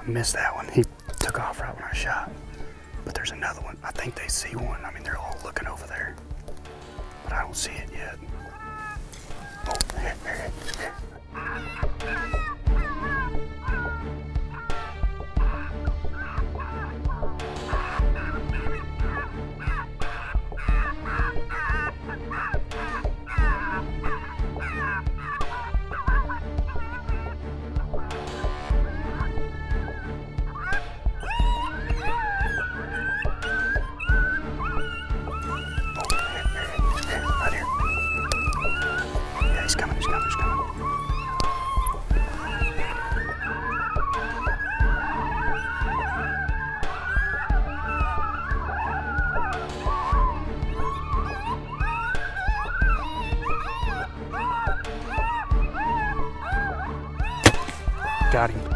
missed that one. He took off right when I shot. But there's another one. I think they see one. I mean, they're all looking over there. But I don't see it yet. Oh, here. Got him.